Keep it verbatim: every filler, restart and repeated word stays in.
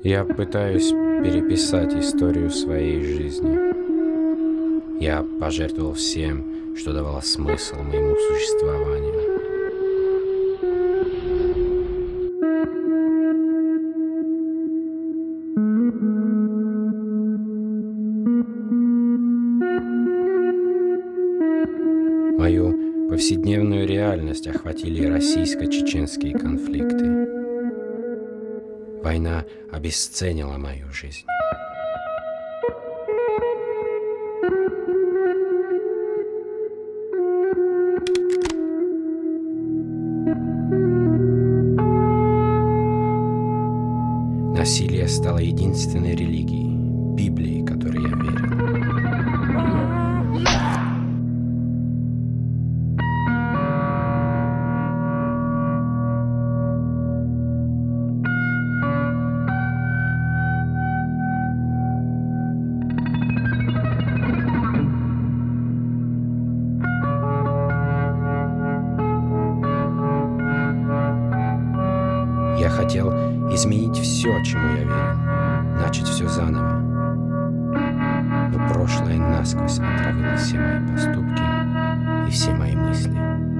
Я пытаюсь переписать историю своей жизни. Я пожертвовал всем, что давало смысл моему существованию. Мою повседневную реальность охватили российско-чеченские конфликты. Война обесценила мою жизнь. Насилие стало единственной религией, Библией, которой я верил. Я хотел изменить все, чему я верил, начать все заново. Но прошлое насквозь отравило все мои поступки и все мои мысли.